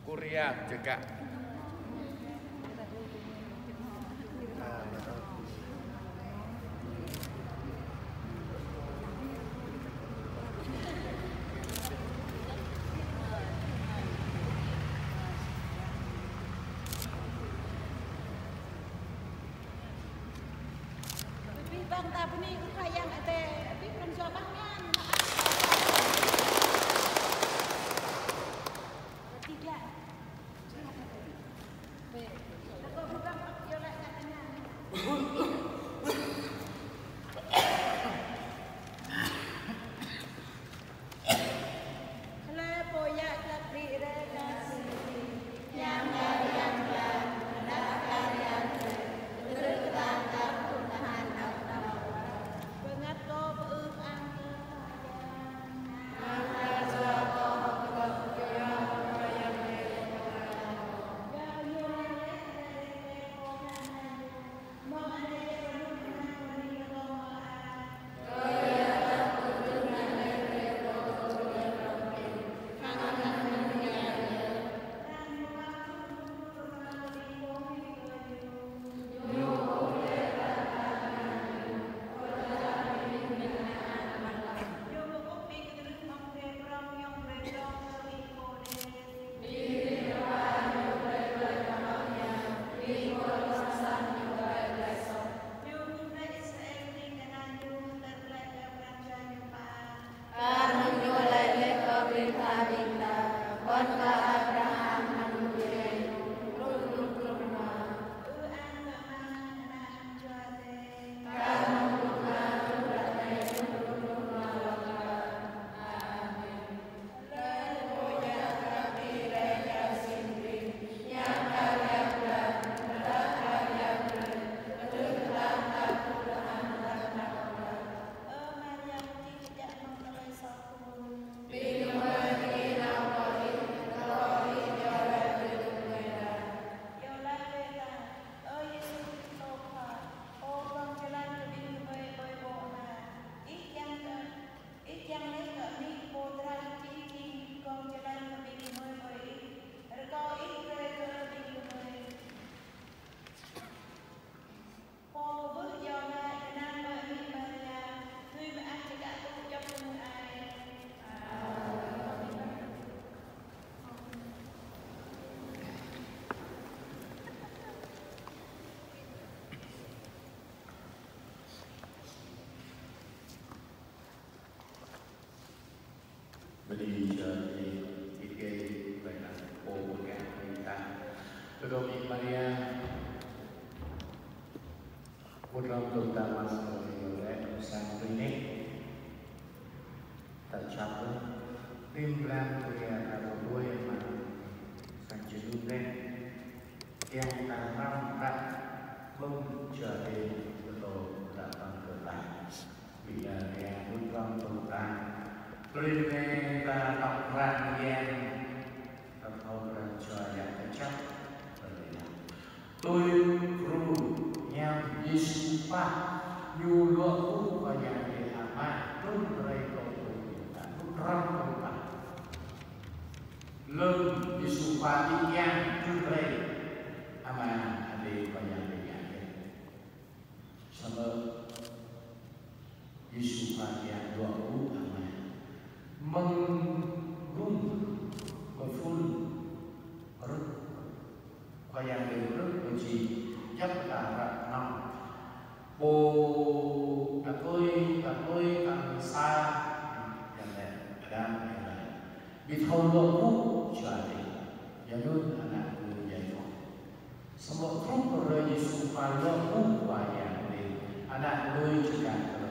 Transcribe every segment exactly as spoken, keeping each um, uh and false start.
Korea juga. Bang tapi ni kayang ada tapi belum jawabannya. Tidak. Aku bukan yola katanya. Kalau boya tapi relasi yang yang yang mendapatkan yang tertangkap Tuhan atau bengato beang Beli jadi tiga banyak pokoknya kita Romi Maria Putra terutama sebagai oleh usaha ini tercapai timbulan Korea atau dua yang mana sanjungan yang nampak menjadi betul datang ke atas bila yang putra terutama perintah perang yang atau raja yang kecap tôi kru yang disumpah nyuruh banyak diamat pun mereka kita putra kita lem disumpah yang juga amat ada banyak banyak sama disumpah yang dua puluh menggung mengful rut kaya rut kunci chấp cả năm bồ takoi takoi ang sa yang ada di tahun dua ribu jadi yanun anak menjadi semua truk berani supaya dua banyak anak menjadi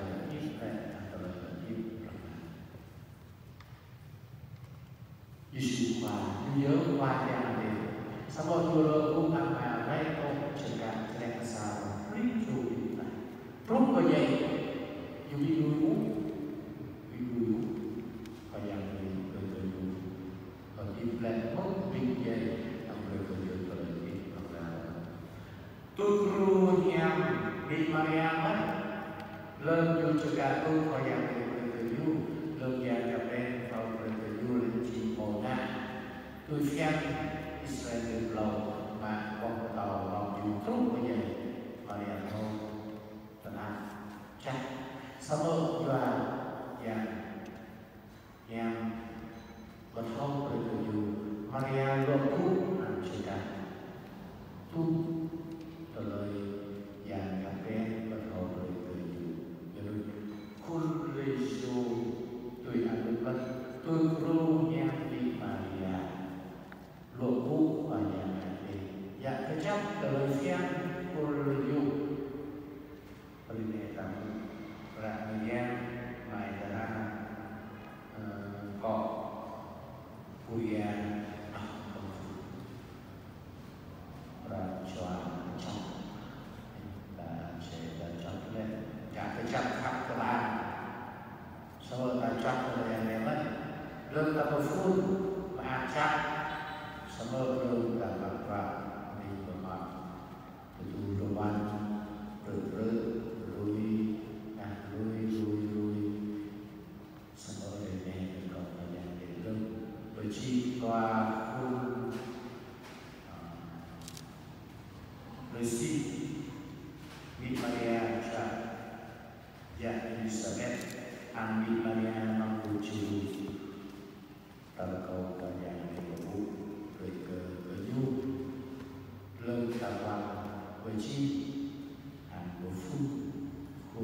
Yesus nhớ qua nhà này, sau đó tôi cũng ăn mà lấy tôi chỉ cả trẻ sao rít rồi này, rút vào vậy, dùng đi nuôi uống, đi nuôi uống, và nhà này từ từ nuôi, còn im lặng mất bình vậy, ông từ từ từ từ đi học là tôi ru nhang đi Maria mất, lên dùng chỉ cả tôi và nhà này từ từ nuôi, lên nhà gặp em vào từ từ nuôi lên chỉ một tôi xem Israel được lâu mà con tàu lòng dù trúc bây giờ Maria thôi thật là chắc sama juga yang yang berhau bertuju Maria Loku cerita tu terlebih yang kapan berhau bertuju jadi kul resu tu yang ber tu ru yang di Maria Loku banyak nanti yang kecap terlebih yang kul resu pernyataan Rakyat mai darah kok kuliah racuan trong là sẽ là trong lên cả cái trăm khắp các bạn sau là trong là này mất lương là một phút mà chắc sau lương là bạc vàng mình của họ từ từ đồ ăn từ từ rồi lui lui lui sau đó để về được còn là nhà để lưng bởi chi qua khu người si bị Maria cha ya Elizabeth an bị Maria mang bù chiu tao câu và nhà để bù rồi cờ cờ du lưng tao qua bởi chi hàng của phu khu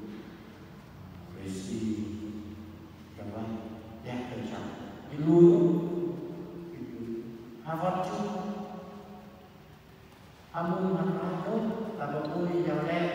Resi yang lain yang terjang di luar Harvard tu amun Harvard tapi pun yang lain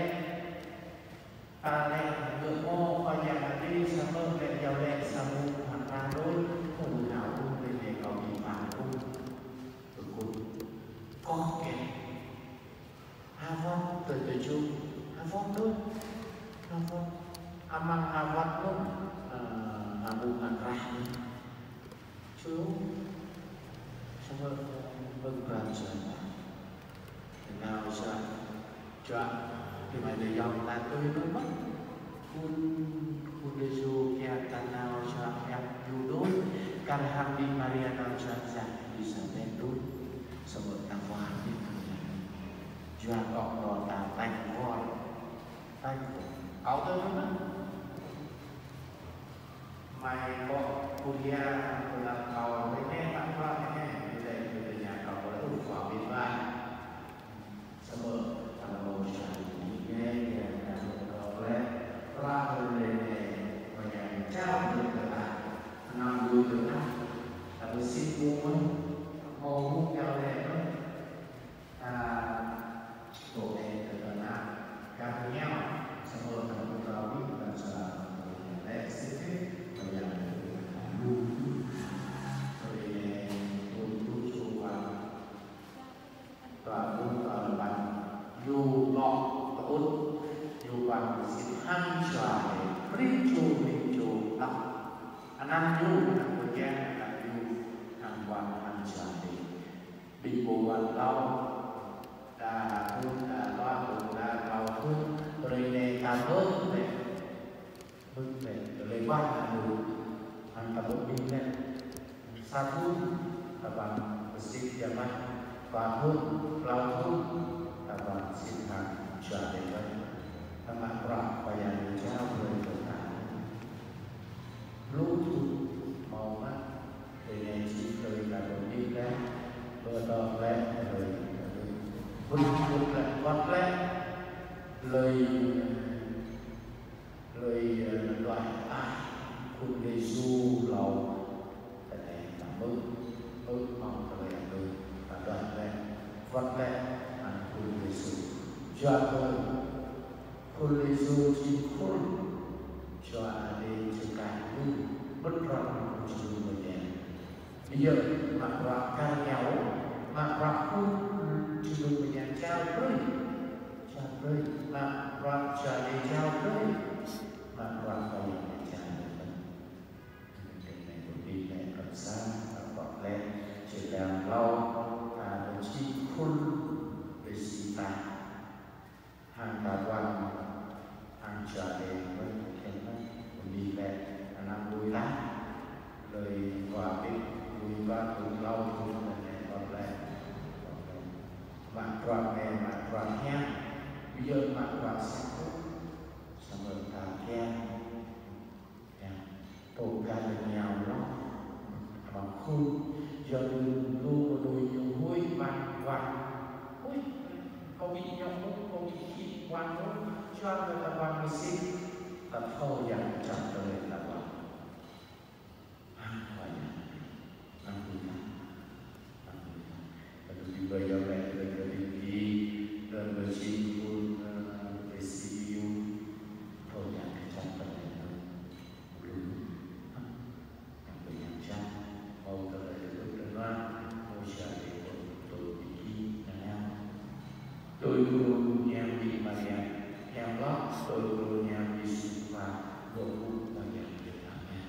ale bermo banyak lagi sama dan yang lain sama Harvard pun hal pun boleh kau iman pun berkut kau ke Harvard tertuju Harvard tu Harvard Amang awat pun hubungan rahmi, cuy, semua bergerak sana. Nào sao, chọn thì mà để dòng là tôi mới mất, kun kun lezu kia tan nào sao yang judul karham di Maria nào sao sao bisa bendul, semua tawar di dunia, jual kok rota tangkor, tangkor, kau tahu mana? Mai kok kuliah pulang kau ini apa ini dari dunia kau itu suami baik semua kalau cari ini yang kau boleh pelan ini banyak jauh bergerak enam bulan tapi sibuk mau kau leh ah boleh terkenal karena semua kamu tahu dan salah leh sedikit dù ngọt tốt dù bằng sự hăng xoài rít chù rít chù lắm anh ăn dù anh có gian là dù hàng quan hăng xoài bị bộ bàn đau đã hôn đã loa hôn đã vào hôn rồi này ta bớt về bớt về rồi lấy quan là đủ anh ta bớt đi lên satu abang bersih jaman bangun laut abang simpan jalan abang rak bayar jauh dari kota lutut mau mat dengan cikgu kalau dia berdaulat dari berbuat buatlah lời lời loại aiคุณเยซูเราแต่แต่มึงมึงมองอะไรเลยแต่ตอนแรกวันแรกอันคุณเยซูจอดเลยคุณเยซูจีคุณจอดอะไรจะการมึงbấtรับคุณจีมันเนี่ยbây giờ mặc quạt cao nhau mặc quạtคุณจีมันเนี่ยเจ้าเลยเจ้าเลยmặc quạtจะได้เจ้าเลยmặc quạtไปsáng và bọt lên chỉ làm lâu và đồng chí khôn về sĩ ta hàng bà quan hàng trở đến với khen mắt đi về năm vui lắm lời hòa bình vui ba cùng lâu cùng là này bọt lên tròn mẹ mà tròn hen bây giờ mà tròn sáng phút xong rồi ta khen tổ ca được nghèo lắm mà khôn giờ đừng lưu và đùi nhiều hôi vàng vàng ôi có bị nhau không có bị khi quan không cho người ta quan người xin ta thâu dặn chẳng đời là quan hỏi năm mươi năm năm mươi năm và được đi bây giờ lại được đi đi đơn với chị luôn về xê pê u thâu dặn chẳng đời là đúng năm mươi năm trăm mau đời được được loan mau trả để tôi bị nhà tôi luôn nhà bị mà nhà nhà đó tôi luôn nhà bị sinh và bộ cũng là nhà bị làm nhà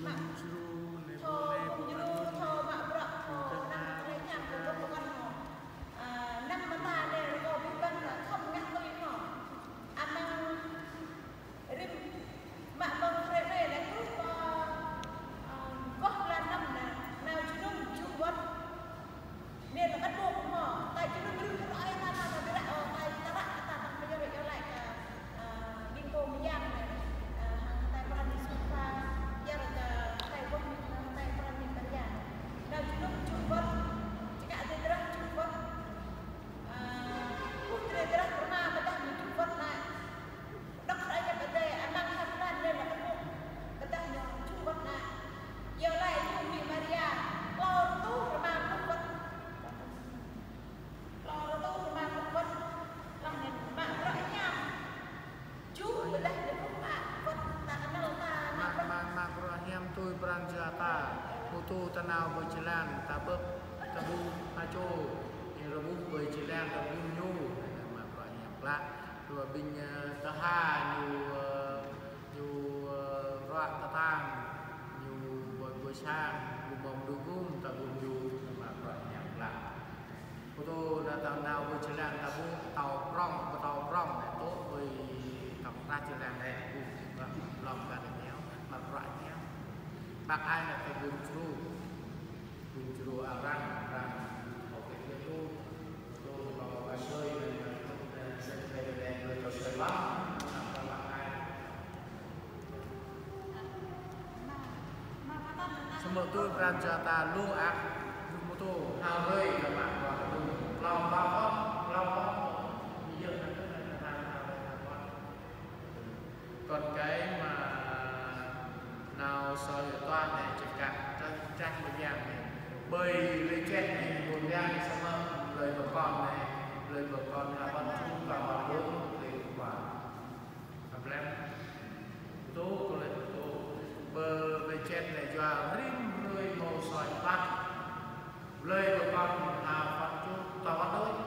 mak tho juru tho mak berak tho nam kerja untuk bukan ho nam mata le ko bukan không ngắt tôi ho amang rim mak bang krebe le tu có là năm là nào chú đúng chú vất nên là bắt buộc ho tại chú đúng chú ai ta ta ta đã ở tại ta đã ta ta bây giờ để cho lại kinh cô mới giang này hàng tại ban đi xung quanh giờ là tại quân tại ban đi tân giang nào chú đúng chú vất chỉ cả tên rất chú vất quốc tế rất mà bắt đầu chú vất này đọc ra cho cái đề anh đang tham gia nên là bắt buộc bắt đầu chú vất này giờ lại chú bị Maria lo tu mà không vất lo tu mà không vất làm nên mà rõ nhau chú ở đây để không bạn vất ta nó là mak mak mak rohim tu pranjata putu tanau berjalan tabuk tabu ajo yang rebuh berjalan tabu nyu mak rohim pula dua binh taha nyu nyu roak tatang nyu boy boy sang bumong dugum tabu nyu mak rohim pula putu datang nau berjalan tabu tau prong tau prong tu boy tau ra jalan deh lòng cả được nhéo mặt loại nhéo bác ai là cái buồn chru buồn chru à răng răng một cái cái tu tu vào cái sơi này sẽ về đèn rồi rồi sợi bắp làm cho bác ai semua tu pranjata lu ak semua tu hao rơi các bạn vào cái lòng bao bóp lòng bóp bây giờ là cái này là hao hao đây là bóp còn cái mà nào soi toan này chỉ cả trong tranh một dạng này bơi lấy chết này một dạng xong lời của con này lời của con là con chung và bảo bốn lời quả hợp lem tố có lời tố bờ về chết này cho rim lời màu soi toan lời của con là con chung và bảo đối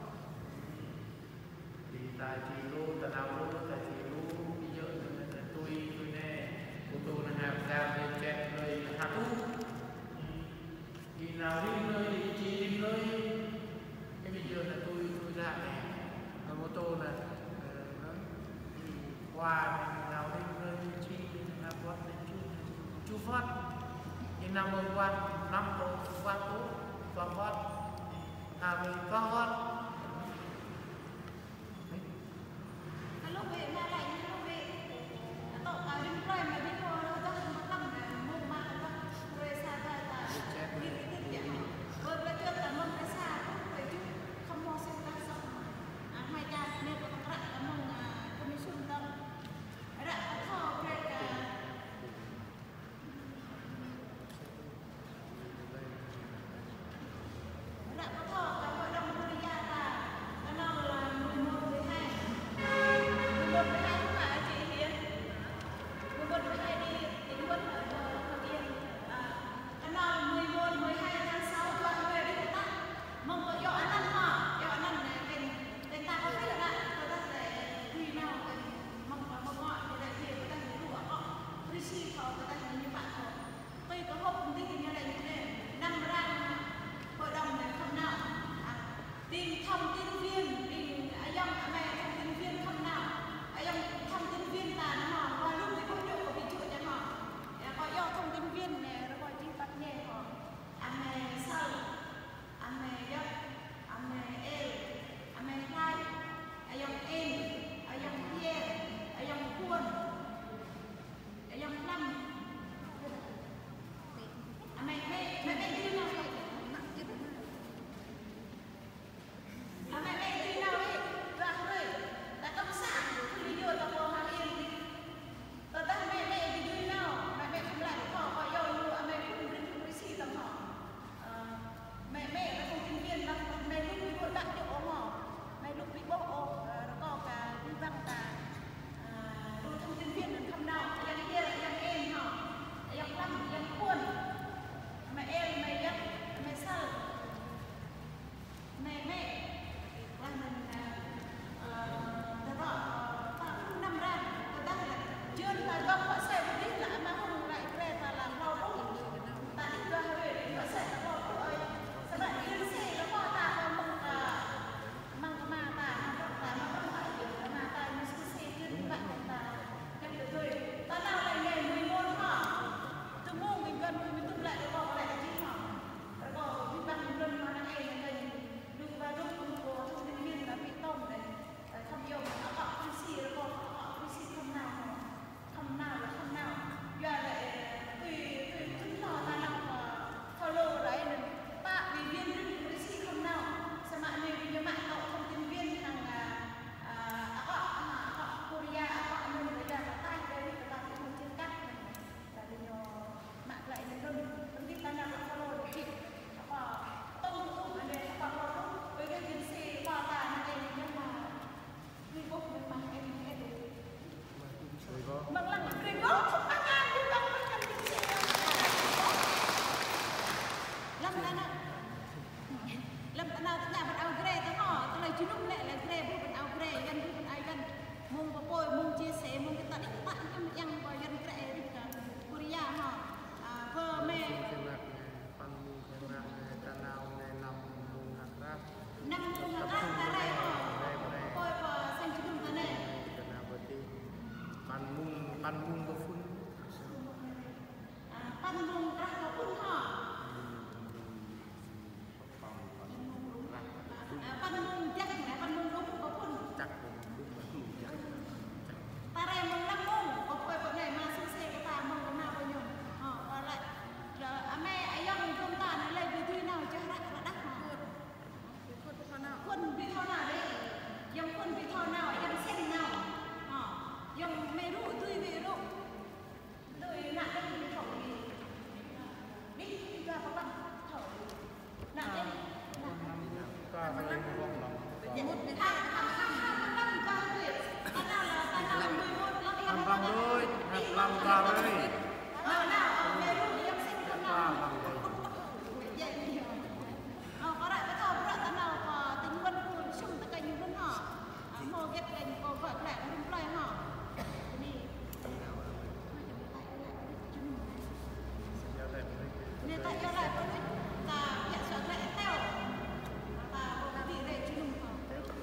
thì tại chỉ lô tại nào lô tại chỉ lô bây giờ là tôi tôi nè của tôi là hàm ra lên chết nơi hạt tu thì nào đi nơi thì chỉ đi nơi cái bây giờ là tôi tôi ra này và mô tô là nó qua nào đi nơi chi là quát lên chú chú phát nhưng năm hôm qua năm rồi qua tú qua phát à mình có phát lúc về mà lại lúc về tổ ở bên ngoài mà bên ngoài nó rất là nằm để mua mà nó rồi xa ra là đi đi đi vậy rồi bây giờ là mong cái xa phải chứ không mua xe ta xong à hai cha nên có các bạn là mong công ty trung tâm đã thọ về cả đã có thọ cả hội đồng người nhà pan mung có phun pan mung rah có phun họ pan mung chắc là pan mung đúng có phun chắc ta đây mung lắm mung có quay vào này mà xung xe cái ta mung có nào bao nhiêu họ và lại à mẹ ai dòng chúng ta nó lấy vị trí nào cho rắc là đắt họ quân vị thọ nào đấy dòng quân vị thọ nào dòng sen nào họ dòng mê rũ tươi vị rũ tươi nặng cái vị thọ gì đi đi ra có bằng thọ nặng đấy có phải không lòng làm bằng đôi làm vào đây có đại cái thầu rất là nào có tính vân cuốn chung tất cả những vấn họ mô ghép đánh có vợ lại đúng lời họ nên tại do lại có thích ta hiện xuất lại theo ta có bị đây chứ đúng không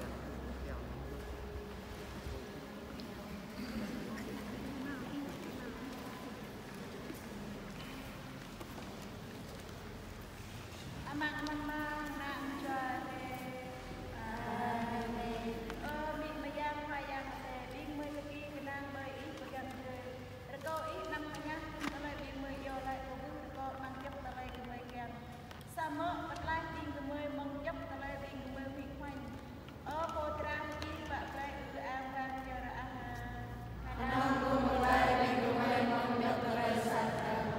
mang mang mang nam cho ờ bị mà giang hoa giang để biên mười cái cái nàng bơi ít và gần rồi có ít năm mà nhá ta lại biên mười vô lại có bút có mang chấp ta lại cái mười kèm sa mơ bắt lại biên cái mười mong chấp ta lại biên cái mười bị khoanh ở bộ trang chi và lại cứ an vang cho ra ăn nam cũng lại biên cái mười mong chấp ta lại sa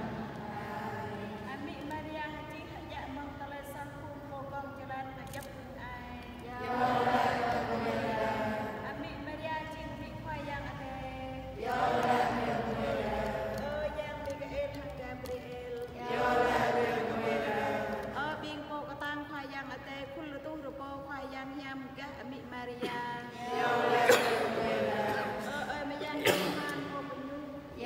Ami Maria Haji Hajak Mang Talai Sangkum Pogong Jalan Kajab Ai Ami Maria Haji Hajak Khoai Yang Ade Ơ Yang Mikael Hak Gabriel Ơ Bing Po Katang Khoai Yang Ade Kul Tu Rupo Khoai Yang Hiam Gah Ami Maria Ơ Ơ Mayan Tuhan Po Penyu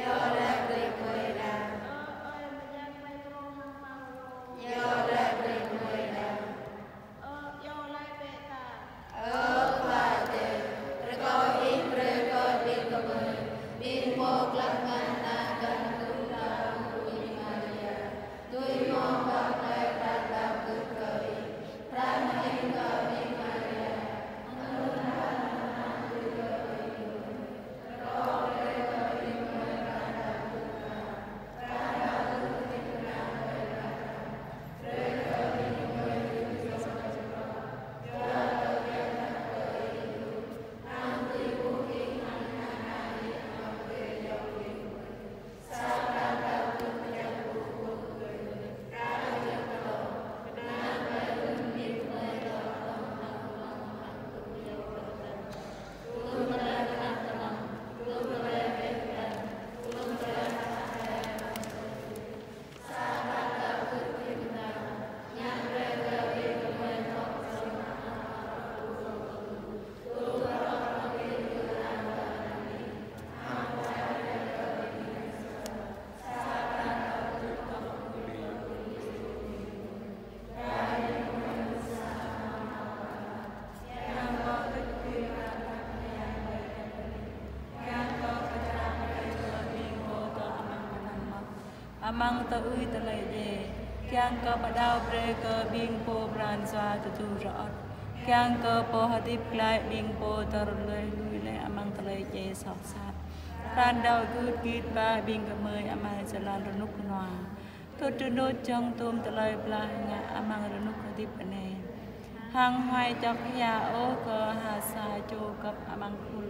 Amang ta ui ta lệ đề Kiang cơ bà đào bê cơ biên po bran xoa ta tu rõ Kiang cơ po hà tiếp lại biên po ta lệ lui lệ amang ta lệ đề sọc sát Pran đào cư kít ba biên cơ mơi amang sa lan rô núc nòa Tô trư nốt trong tôm ta lệ bla ngạ amang rô núc hà tiếp bà nè Hang hoài chọc ya ô cơ hà sa chô cấp amang khuôn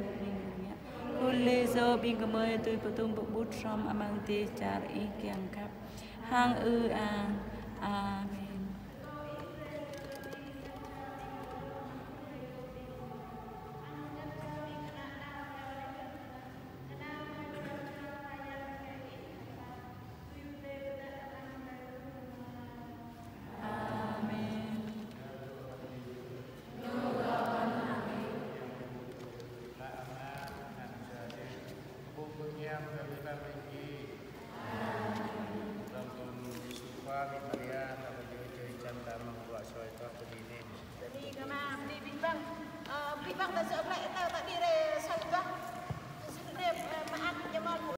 Kuli zo bing kemoy tui patung bubut from amang ti cari kiang kap hang ư an amen. Bang ta sợ lại